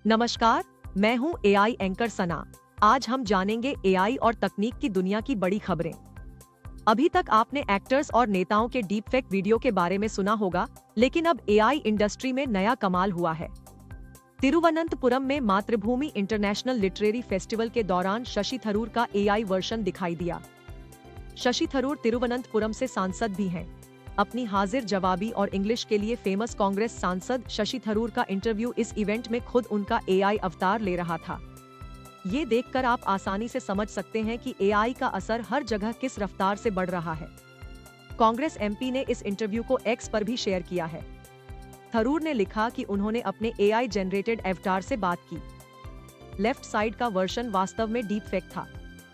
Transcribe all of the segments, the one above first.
नमस्कार, मैं हूं एआई एंकर सना। आज हम जानेंगे एआई और तकनीक की दुनिया की बड़ी खबरें। अभी तक आपने एक्टर्स और नेताओं के डीप फेक वीडियो के बारे में सुना होगा, लेकिन अब एआई इंडस्ट्री में नया कमाल हुआ है। तिरुवनंतपुरम में मातृभूमि इंटरनेशनल लिटरेरी फेस्टिवल के दौरान शशि थरूर का एआई वर्जन दिखाई दिया। शशि थरूर तिरुवनंतपुरम से सांसद भी हैं। अपनी हाजिर जवाबी और इंग्लिश के लिए फेमस कांग्रेस सांसद शशि थरूर का इंटरव्यू इस इवेंट में खुद उनका एआई अवतार ले रहा था। ये देखकर आप आसानी से समझ सकते हैं कि एआई का असर हर जगह किस रफ्तार से बढ़ रहा है। कांग्रेस एमपी ने इस इंटरव्यू को एक्स पर भी शेयर किया है। थरूर ने लिखा कि उन्होंने अपने एआई जनरेटेड अवतार से बात की। लेफ्ट साइड का वर्जन वास्तव में डीप फेक था।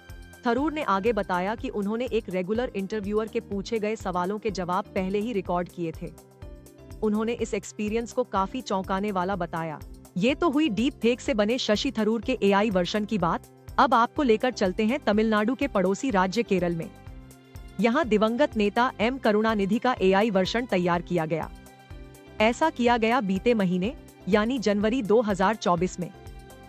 थरूर ने आगे बताया कि उन्होंने एक रेगुलर इंटरव्यूअर के पूछे गए सवालों के जवाब पहले ही रिकॉर्ड किए थे। उन्होंने इस एक्सपीरियंस को काफी चौंकाने वाला बताया। ये तो हुई डीप फेक से बने शशि थरूर के एआई वर्जन की बात। अब आपको लेकर चलते हैं तमिलनाडु के पड़ोसी राज्य केरल में। यहाँ दिवंगत नेता एम करुणानिधि का एआई वर्जन तैयार किया गया। ऐसा किया गया बीते महीने यानी जनवरी 2024 में।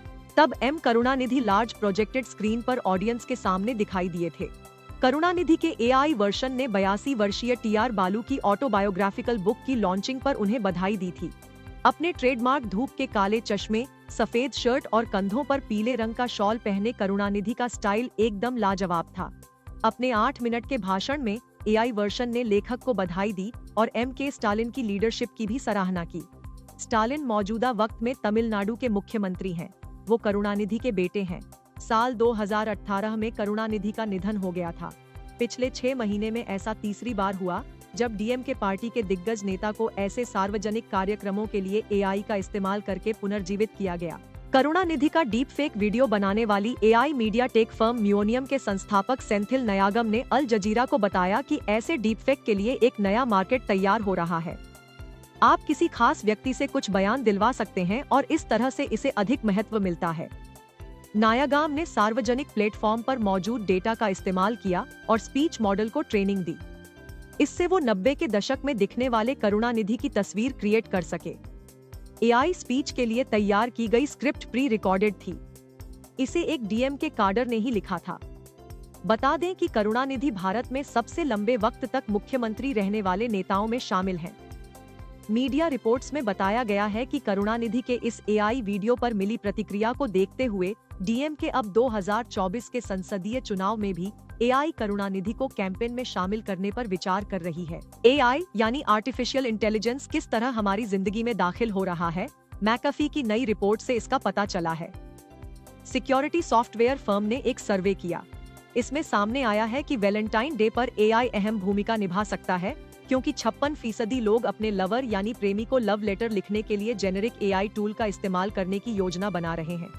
तब M Karunanidhi large projected screen पर ऑडियंस के सामने दिखाई दिए थे। करुणानिधि के एआई वर्जन ने 82 वर्षीय टीआर बालू की ऑटोबायोग्राफिकल बुक की लॉन्चिंग पर उन्हें बधाई दी थी। अपने ट्रेडमार्क धूप के काले चश्मे, सफेद शर्ट और कंधों पर पीले रंग का शॉल पहने करुणानिधि का स्टाइल एकदम लाजवाब था। अपने 8 मिनट के भाषण में एआई वर्जन ने लेखक को बधाई दी और एम.के. स्टालिन की लीडरशिप की भी सराहना की। स्टालिन मौजूदा वक्त में तमिलनाडु के मुख्यमंत्री हैं। वो करुणानिधि के बेटे हैं। साल 2018 में करुणानिधि का निधन हो गया था। पिछले 6 महीने में ऐसा तीसरी बार हुआ जब डीएमके पार्टी के दिग्गज नेता को ऐसे सार्वजनिक कार्यक्रमों के लिए एआई का इस्तेमाल करके पुनर्जीवित किया गया। करुणानिधि का डीप फेक वीडियो बनाने वाली AI media tech firm Muonium के संस्थापक सेंथिल नयागम ने अल जजीरा को बताया कि ऐसे डीप फेक के लिए एक नया मार्केट तैयार हो रहा है। आप किसी खास व्यक्ति से कुछ बयान दिलवा सकते हैं और इस तरह से इसे अधिक महत्व मिलता है। नायागाम ने सार्वजनिक प्लेटफॉर्म पर मौजूद डेटा का इस्तेमाल किया और स्पीच मॉडल को ट्रेनिंग दी। इससे वो 90 के दशक में दिखने वाले करुणानिधि की तस्वीर क्रिएट कर सके। एआई स्पीच के लिए तैयार की गई स्क्रिप्ट प्री रिकॉर्डेड थी। इसे एक डीएमके काडर ने ही लिखा था। बता दें कि करुणानिधि भारत में सबसे लंबे वक्त तक मुख्यमंत्री रहने वाले नेताओं में शामिल हैं। मीडिया रिपोर्ट्स में बताया गया है कि करुणानिधि के इस एआई वीडियो पर मिली प्रतिक्रिया को देखते हुए डीएमके अब 2024 के संसदीय चुनाव में भी एआई करुणानिधि को कैंपेन में शामिल करने पर विचार कर रही है। एआई यानी आर्टिफिशियल इंटेलिजेंस किस तरह हमारी जिंदगी में दाखिल हो रहा है, मैकफी की नई रिपोर्ट से इसका पता चला है। सिक्योरिटी सॉफ्टवेयर फर्म ने एक सर्वे किया। इसमें सामने आया है कि वैलेंटाइन डे पर एआई अहम भूमिका निभा सकता है, क्योंकि 56% लोग अपने लवर यानी प्रेमी को लव लेटर लिखने के लिए जेनेरिक एआई टूल का इस्तेमाल करने की योजना बना रहे हैं।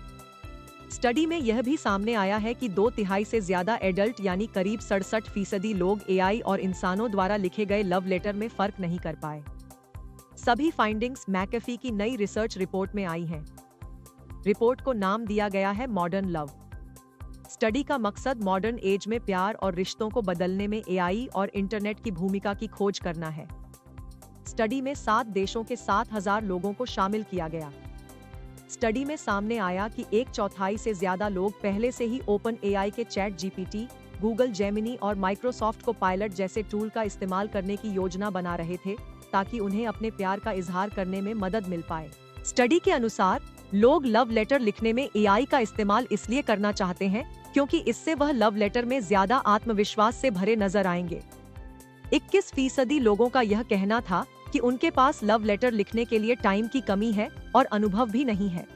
स्टडी में यह भी सामने आया है कि 2/3 से ज्यादा एडल्ट यानी करीब 67% लोग एआई और इंसानों द्वारा लिखे गए लव लेटर में फर्क नहीं कर पाए। सभी फाइंडिंग्स मैकफी की नई रिसर्च रिपोर्ट में आई हैं। रिपोर्ट को नाम दिया गया है मॉडर्न लव। स्टडी का मकसद मॉडर्न एज में प्यार और रिश्तों को बदलने में एआई और इंटरनेट की भूमिका की खोज करना है। स्टडी में 7 देशों के 7000 लोगों को शामिल किया गया। स्टडी में सामने आया कि 1/4 से ज्यादा लोग पहले से ही ओपन एआई के चैट जीपीटी, गूगल जेमिनी और माइक्रोसॉफ्ट को पायलट जैसे टूल का इस्तेमाल करने की योजना बना रहे थे, ताकि उन्हें अपने प्यार का इजहार करने में मदद मिल पाए। स्टडी के अनुसार लोग लव लेटर लिखने में एआई का इस्तेमाल इसलिए करना चाहते हैं क्योंकि इससे वह लव लेटर में ज्यादा आत्मविश्वास से भरे नजर आएंगे। 21% लोगों का यह कहना था कि उनके पास लव लेटर लिखने के लिए टाइम की कमी है और अनुभव भी नहीं है।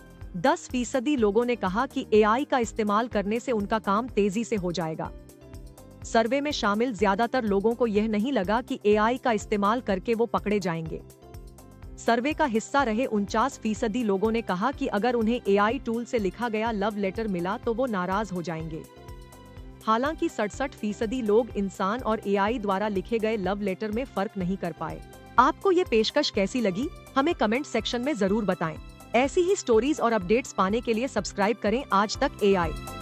10% लोगों ने कहा कि एआई का इस्तेमाल करने से उनका काम तेजी से हो जाएगा। सर्वे में शामिल ज्यादातर लोगों को यह नहीं लगा कि एआई का इस्तेमाल करके वो पकड़े जाएंगे। सर्वे का हिस्सा रहे 49% लोगों ने कहा कि अगर उन्हें एआई टूल से लिखा गया लव लेटर मिला तो वो नाराज हो जाएंगे। हालांकि 67% लोग इंसान और एआई द्वारा लिखे गए लव लेटर में फर्क नहीं कर पाए। आपको ये पेशकश कैसी लगी, हमें कमेंट सेक्शन में जरूर बताएं। ऐसी ही स्टोरीज और अपडेट्स पाने के लिए सब्सक्राइब करें आज तक एआई।